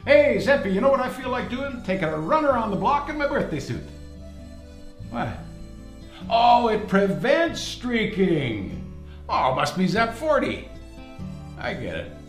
Hey, Zeppy, you know what I feel like doing? Taking a run around the block in my birthday suit. What? Oh, it prevents streaking. Oh, it must be Zep 40. I get it.